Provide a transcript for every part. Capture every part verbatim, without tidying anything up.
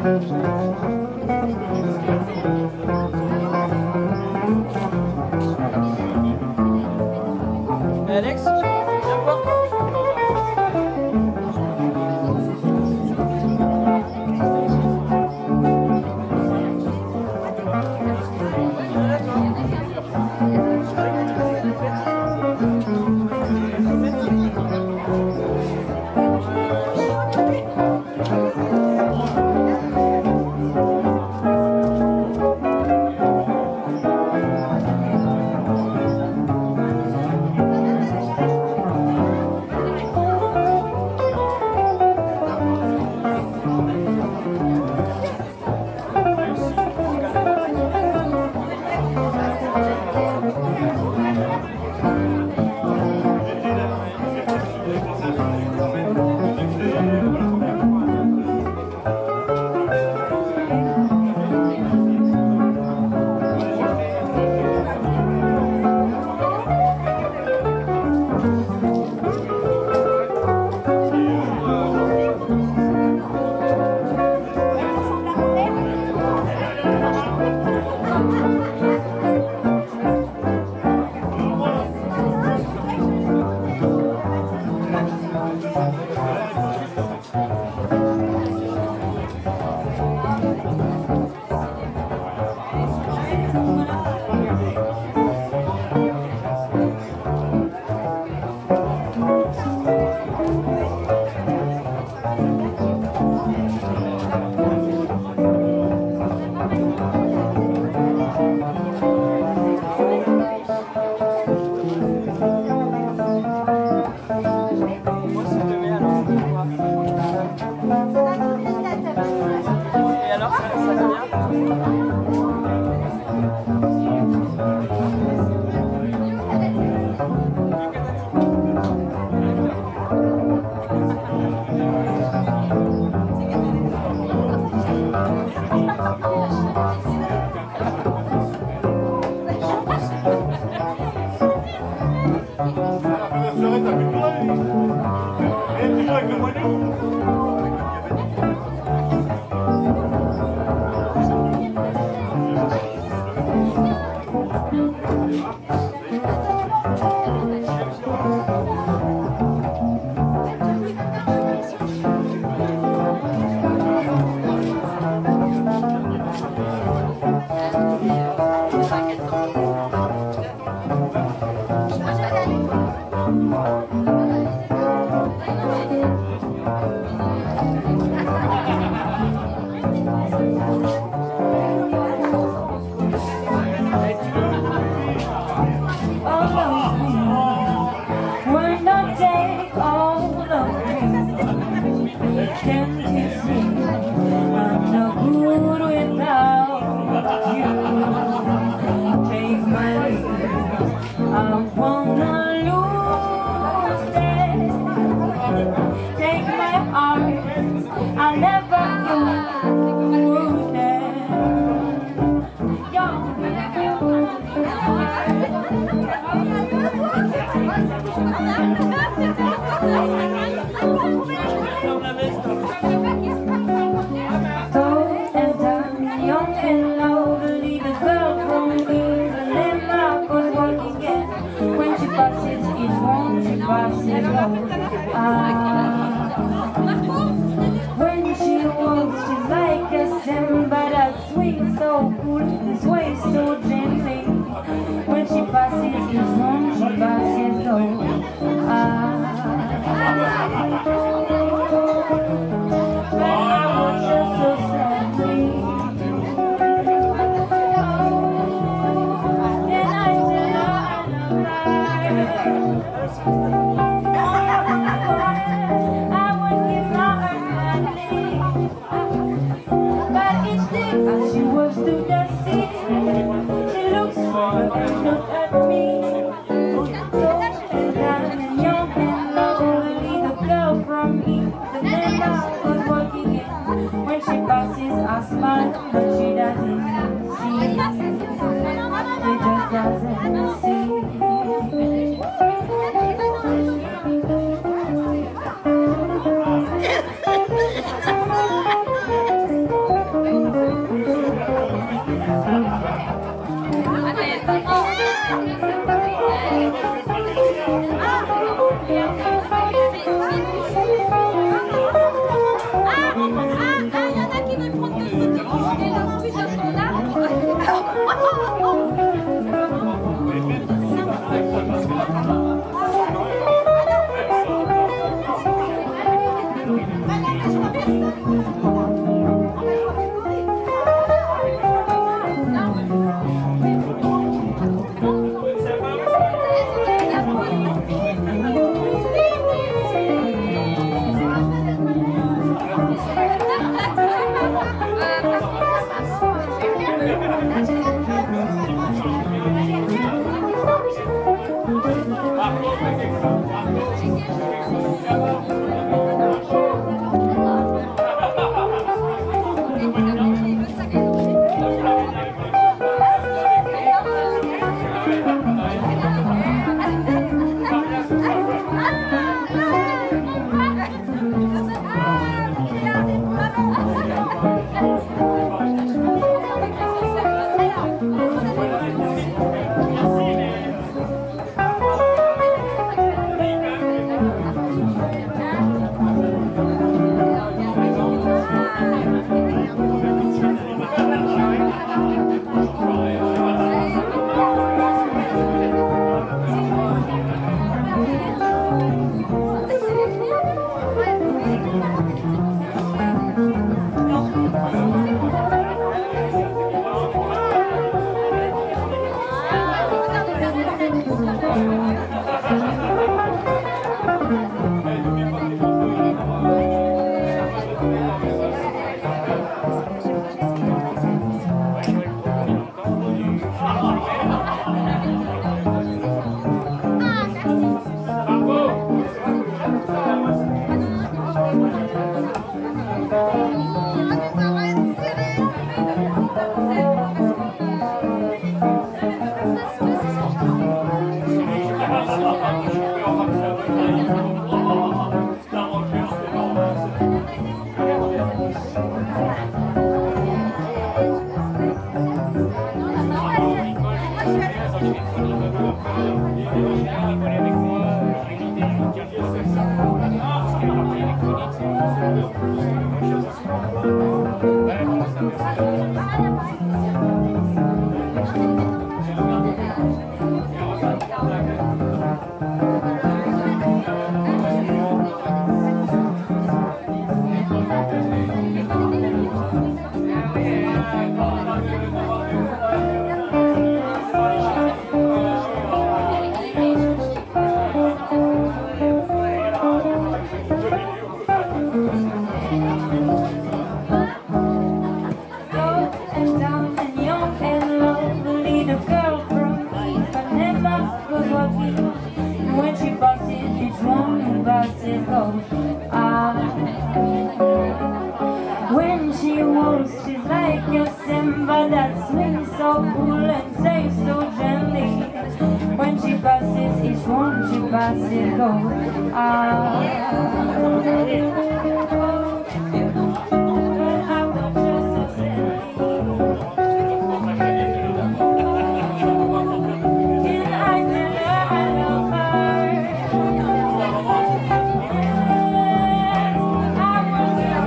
Alex, viens voir. When she walks, she's like a Simba, that sweet, so cool, sways so gently. When she passes his home, she passes low. Ah. But I watch her so sadly. Oh, and I tell her I love her. As she walks through the city, she looks for and look at me. So and I'm young and lovely, the girl from me, the name I was walking in. When she passes, I smile, but she doesn't see. She just doesn't see. When she busts it, each one who busts it goes ah. When she walks, she's like your Simba that swings so cool and saves so gently. When she busts it, each one she busts it goes ah.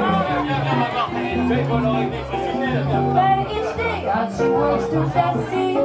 But each day out she walks to that sea.